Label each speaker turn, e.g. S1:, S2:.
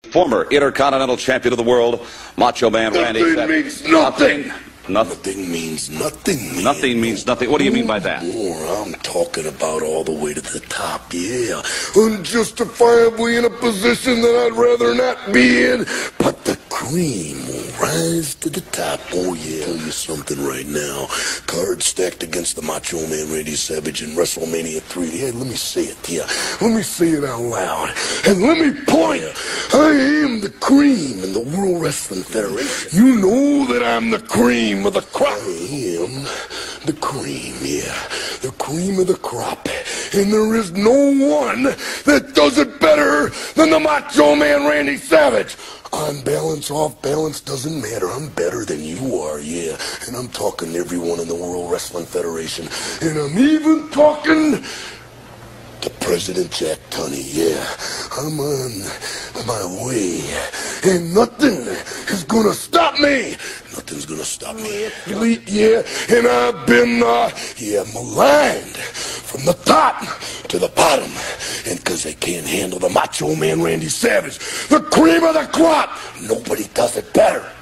S1: Former Intercontinental Champion of the World, Macho Man Randy Savage.
S2: Nothing means nothing.
S1: Nothing
S2: means nothing, man.
S1: Nothing means nothing. What do you mean by that?
S2: I'm talking about all the way to the top, yeah. Unjustifiably in a position that I'd rather not be in. But the cream will rise to the top. Oh, yeah. Tell you something right now. Cards stacked against the Macho Man Randy Savage in WrestleMania 3. Hey, let me say it, yeah. Let me say it out loud. And let me point. I am the cream in the World Wrestling Federation. You know that I'm the cream of the crop. I am the cream, yeah. The cream of the crop. And there is no one that does it better than the Macho Man Randy Savage. On balance, off balance, doesn't matter. I'm better than you are, yeah. And I'm talking to everyone in the World Wrestling Federation. And I'm even talking to President Jack Tunney, yeah. I'm on my way. And nothing is gonna stop me. Nothing's gonna stop me. Elite, yeah. And I've been, maligned from the top to the bottom. And because they can't handle the Macho Man Randy Savage, the cream of the crop, nobody does it better.